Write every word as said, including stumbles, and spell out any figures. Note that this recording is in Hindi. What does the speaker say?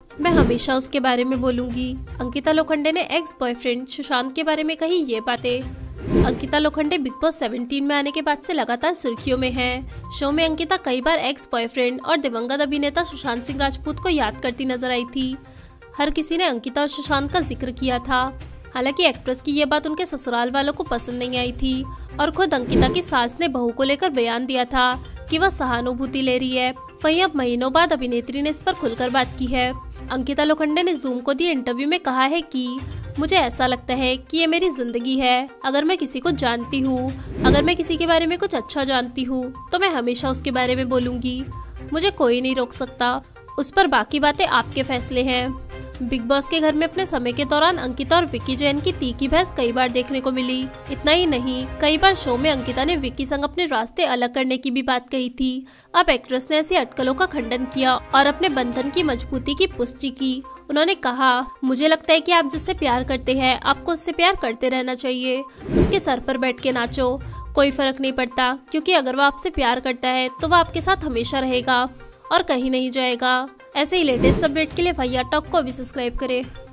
मैं हमेशा उसके बारे में बोलूंगी। अंकिता लोखंडे ने एक्स बॉयफ्रेंड सुशांत के बारे में कही ये बातें। अंकिता लोखंडे बिग बॉस सत्रह में आने के बाद से लगातार सुर्खियों में है। शो में अंकिता कई बार एक्स बॉयफ्रेंड और दिवंगत अभिनेता सुशांत सिंह राजपूत को याद करती नजर आई थी। हर किसी ने अंकिता और सुशांत का जिक्र किया था। हालांकि एक्ट्रेस की ये बात उनके ससुराल वालों को पसंद नहीं आई थी और खुद अंकिता की सास ने बहू को लेकर बयान दिया था कि वह सहानुभूति ले रही है। वहीं अब महीनों बाद अभिनेत्री ने इस पर खुलकर बात की है। अंकिता लोखंडे ने जूम को दिए इंटरव्यू में कहा है कि मुझे ऐसा लगता है कि ये मेरी जिंदगी है। अगर मैं किसी को जानती हूँ, अगर मैं किसी के बारे में कुछ अच्छा जानती हूँ तो मैं हमेशा उसके बारे में बोलूँगी। मुझे कोई नहीं रोक सकता। उस पर बाकी बातें आपके फैसले हैं। बिग बॉस के घर में अपने समय के दौरान अंकिता और विक्की जैन की तीखी बहस कई बार देखने को मिली। इतना ही नहीं, कई बार शो में अंकिता ने विक्की संग अपने रास्ते अलग करने की भी बात कही थी। अब एक्ट्रेस ने ऐसी अटकलों का खंडन किया और अपने बंधन की मजबूती की पुष्टि की। उन्होंने कहा, मुझे लगता है कि आप जिससे प्यार करते हैं आपको उससे प्यार करते रहना चाहिए। उसके सर पर बैठ के नाचो, कोई फर्क नहीं पड़ता, क्योंकि अगर वो आपसे प्यार करता है तो वो आपके साथ हमेशा रहेगा और कहीं नहीं जाएगा। ऐसे ही लेटेस्ट अपडेट के लिए भैया टॉक को भी सब्सक्राइब करें।